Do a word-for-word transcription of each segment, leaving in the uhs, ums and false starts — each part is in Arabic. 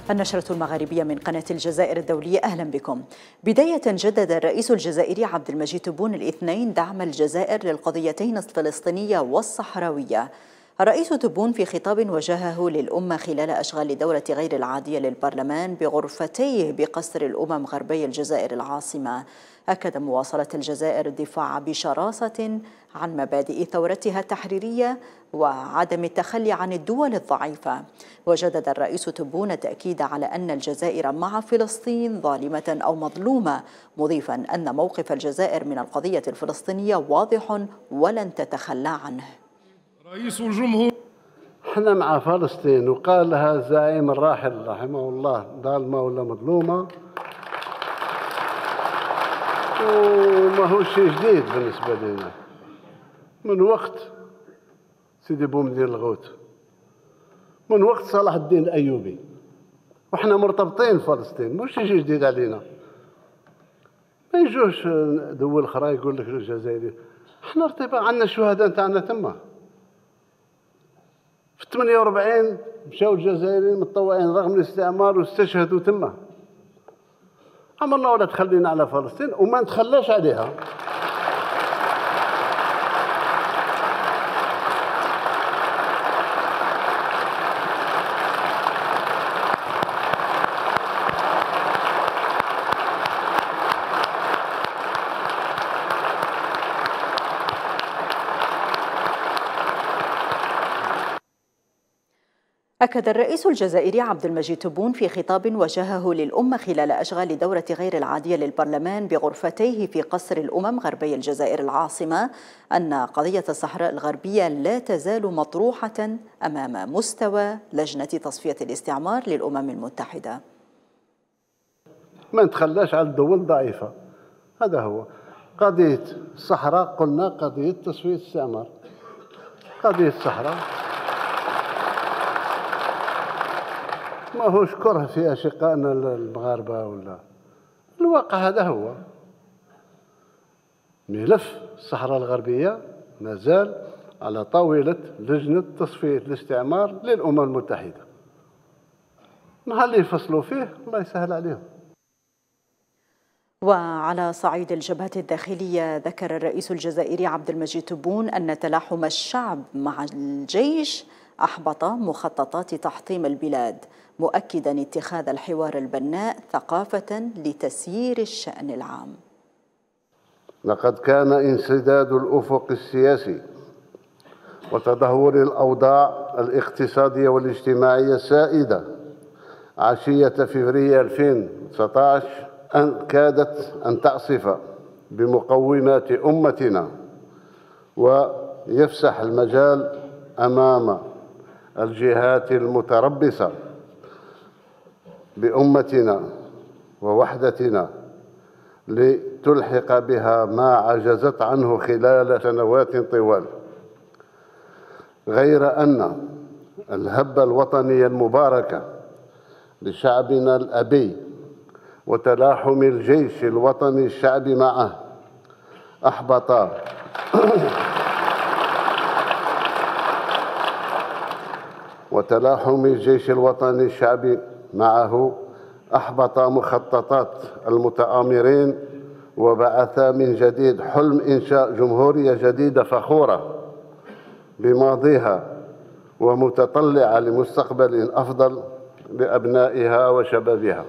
النشرة المغاربية من قناة الجزائر الدولية، أهلا بكم. بداية، جدد الرئيس الجزائري عبد المجيد تبون الاثنين دعم الجزائر للقضيتين الفلسطينية والصحراوية. الرئيس تبون في خطاب وجهه للأمة خلال أشغال الدورة غير العادية للبرلمان بغرفتيه بقصر الأمم غربي الجزائر العاصمة أكد مواصلة الجزائر الدفاع بشراسة عن مبادئ ثورتها التحريرية وعدم التخلي عن الدول الضعيفة. وجدد الرئيس تبون التأكيد على أن الجزائر مع فلسطين ظالمة أو مظلومة، مضيفا أن موقف الجزائر من القضية الفلسطينية واضح ولن تتخلى عنه. رئيس الجمهور احنا مع فلسطين، وقال لها الزعيم الراحل رحمه الله ظالمة ولا مظلومة، وما هو شيء جديد بالنسبة لنا من وقت سيدي بومدين الغوث، من وقت صلاح الدين الأيوبي، وإحنا مرتبطين فلسطين، مش شيء جديد علينا. ما يجوش دول أخرى يقول لك الجزائري، إحنا ارتباط، عندنا الشهداء نتاعنا تما. في ثمانية وأربعين مشاو الجزائريين متطوعين رغم الاستعمار واستشهدوا تما. عمرنا ولا تخلينا على فلسطين وما نتخلاش عليها. أكد الرئيس الجزائري عبد المجيد تبون في خطاب وجهه للأمة خلال أشغال الدورة غير العادية للبرلمان بغرفتيه في قصر الأمم غربي الجزائر العاصمة أن قضية الصحراء الغربية لا تزال مطروحة أمام مستوى لجنة تصفية الاستعمار للأمم المتحدة. ما نتخلاش على الدول ضعيفة، هذا هو قضية الصحراء. قلنا قضية تصفية الاستعمار، قضية الصحراء ما هوش كره في أشقائنا المغاربة، ولا الواقع هذا هو. ملف الصحراء الغربية ما زال على طاولة لجنة تصفية الاستعمار للأمم المتحدة. نهار اللي يفصلوا فيه الله يسهل عليهم. وعلى صعيد الجبهة الداخلية، ذكر الرئيس الجزائري عبد المجيد تبون أن تلاحم الشعب مع الجيش أحبط مخططات تحطيم البلاد، مؤكدا اتخاذ الحوار البناء ثقافة لتسيير الشأن العام. لقد كان انسداد الأفق السياسي وتدهور الأوضاع الاقتصادية والاجتماعية السائدة عشية فبراير ألفين وتسعة عشر أن كادت أن تعصف بمقومات أمتنا ويفسح المجال أمام الجهات المتربصة بأمتنا ووحدتنا لتلحق بها ما عجزت عنه خلال سنوات طوال. غير أن الهبة الوطنية المباركة لشعبنا الأبي وتلاحم الجيش الوطني الشعبي معه أحبط وتلاحم الجيش الوطني الشعبي معه أحبط مخططات المتآمرين، وبعث من جديد حلم إنشاء جمهورية جديدة فخورة بماضيها ومتطلعة لمستقبل أفضل لأبنائها وشبابها.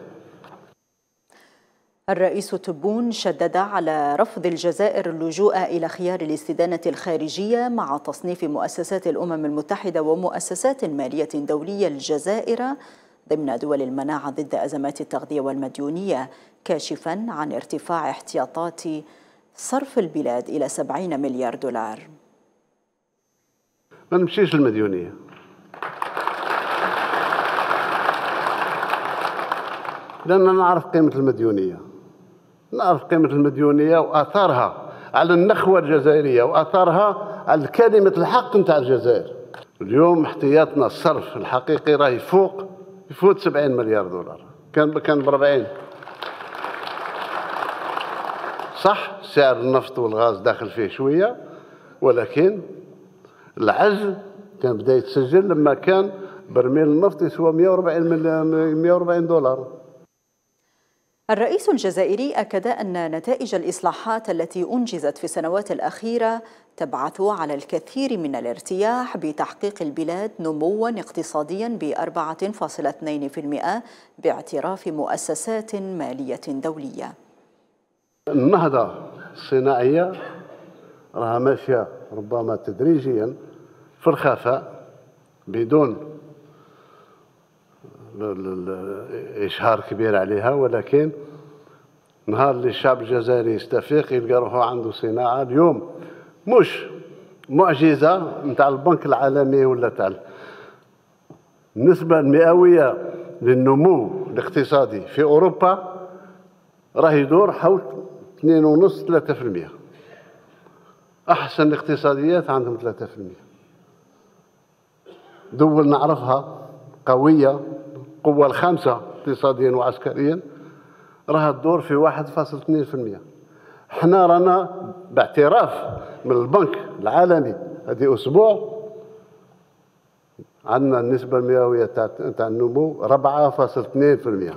الرئيس تبون شدد على رفض الجزائر اللجوء إلى خيار الاستدانة الخارجية مع تصنيف مؤسسات الأمم المتحدة ومؤسسات مالية دولية الجزائر ضمن دول المناعة ضد أزمات التغذية والمديونية، كاشفا عن ارتفاع احتياطات صرف البلاد إلى سبعين مليار دولار. ما نمشيش المديونية، لأننا نعرف قيمة المديونية، نعرف قيمة المديونية وآثارها على النخوة الجزائرية وآثارها على كلمة الحق نتاع الجزائر. اليوم احتياطنا الصرف الحقيقي راه يفوق يفوت سبعين مليار دولار، كان كان ب أربعين. صح سعر النفط والغاز داخل فيه شوية، ولكن العجز كان بدا يتسجل لما كان برميل النفط يسوى مئة وأربعين دولار. الرئيس الجزائري أكد أن نتائج الإصلاحات التي أنجزت في السنوات الأخيرة تبعث على الكثير من الارتياح بتحقيق البلاد نمواً اقتصادياً ب أربعة فاصلة اثنين بالمئة باعتراف مؤسسات مالية دولية. النهضة الصناعية راها ماشية ربما تدريجياً في الخفاء بدون إشهار كبير عليها، ولكن نهار اللي الشعب الجزائري يستفيق يلقى روحه عنده صناعة اليوم مش معجزة نتاع البنك العالمي ولا تاع النسبة المئوية للنمو الاقتصادي في أوروبا راه يدور حول اثنين ونص ثلاثة في المئة. أحسن الاقتصاديات عندهم ثلاثة في المئة. دول نعرفها قوية القوة الخامسة اقتصاديا وعسكريا راها تدور في واحد فاصلة اثنين بالمئة. احنا رانا باعتراف من البنك العالمي هذه أسبوع عندنا النسبة المئوية تاع النمو أربعة فاصلة اثنين بالمئة.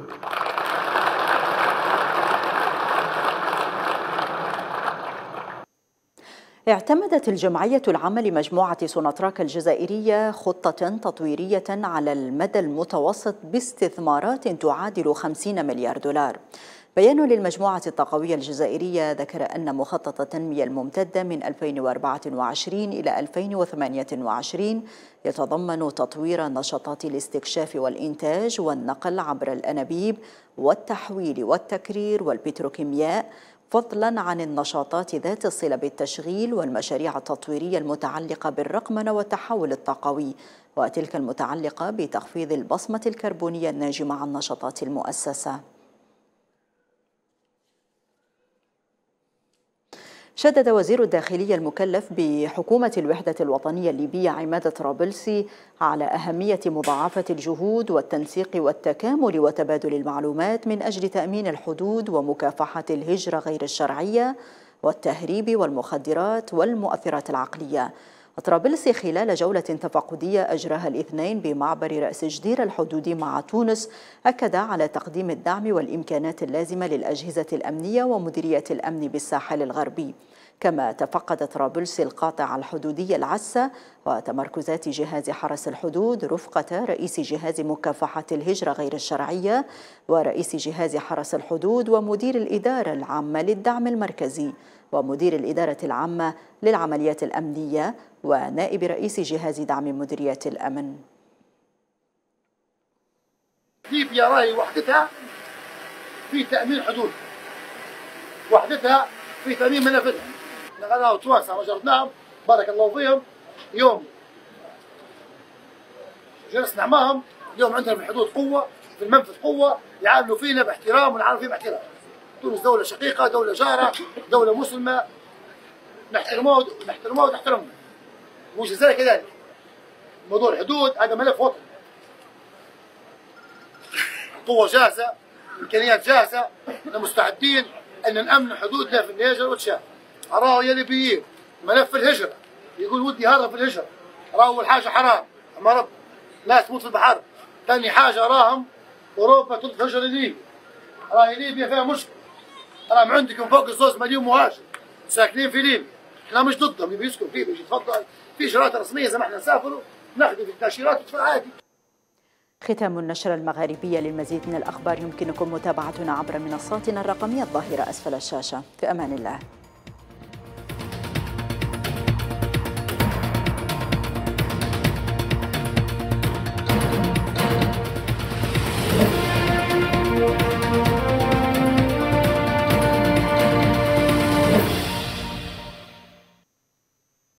اعتمدت الجمعية العامة لمجموعة سوناتراك الجزائرية خطة تطويرية على المدى المتوسط باستثمارات تعادل خمسين مليار دولار. بيان للمجموعة الطاقوية الجزائرية ذكر أن مخطط التنمية الممتدة من ألفين وأربعة وعشرين إلى ألفين وثمانية وعشرين يتضمن تطوير نشاطات الاستكشاف والإنتاج والنقل عبر الأنابيب والتحويل والتكرير والبتروكيمياء، فضلا عن النشاطات ذات الصلة بالتشغيل والمشاريع التطويرية المتعلقة بالرقمنة والتحول الطاقوي، وتلك المتعلقة بتخفيض البصمة الكربونية الناجمة عن نشاطات المؤسسة. شدد وزير الداخلية المكلف بحكومة الوحدة الوطنية الليبية عماد طرابلسي على أهمية مضاعفة الجهود والتنسيق والتكامل وتبادل المعلومات من أجل تأمين الحدود ومكافحة الهجرة غير الشرعية والتهريب والمخدرات والمؤثرات العقلية. طرابلسي خلال جولة تفقدية أجراها الاثنين بمعبر رأس جدير الحدود مع تونس أكد على تقديم الدعم والإمكانات اللازمة للأجهزة الأمنية ومديرية الأمن بالساحل الغربي. كما تفقد طرابلسي القاطع الحدودي العسة وتمركزات جهاز حرس الحدود رفقة رئيس جهاز مكافحة الهجرة غير الشرعية ورئيس جهاز حرس الحدود ومدير الإدارة العامة للدعم المركزي ومدير الإدارة العامة للعمليات الأمنية ونائب رئيس جهاز دعم مديرية الأمن. ليبيا راهي وحدتها في تأمين حدود، وحدتها في تأمين منافذها. احنا توانسة وجربناهم بارك الله فيهم، يوم جلسنا معاهم، اليوم عندنا في الحدود قوة، في المنفذ قوة، يعاملوا فينا باحترام ونعاملوا فيهم باحترام. تونس دولة شقيقة، دولة جارة، دولة مسلمة، نحترموها نحترموها ونحترمها. والجزائر كذلك. موضوع الحدود هذا ملف وطني. قوة جاهزة، إمكانيات جاهزة، احنا مستعدين أن نأمن حدودنا في النيجر والتشاد. راهو يا ليبيين ملف الهجرة، يقول ودي هرب في الهجرة. راهو أول حاجة حرام، أما رب ناس تموت في البحر. ثاني حاجة راهم أوروبا تطلب هجرة لليبيا. راهي ليبيا فيها مشكلة. راهم عندكم فوق الزوز مليون مهاجر ساكنين في ليبيا. احنا مش ضدهم، يبي يسكن فيه بيجي يتفضل، في إجراءات رسمية زي ما احنا نسافروا ناخذوا في التأشيرات وتدفع عادي. ختام النشرة المغاربية. للمزيد من الأخبار يمكنكم متابعتنا عبر منصاتنا الرقمية الظاهرة أسفل الشاشة. في أمان الله.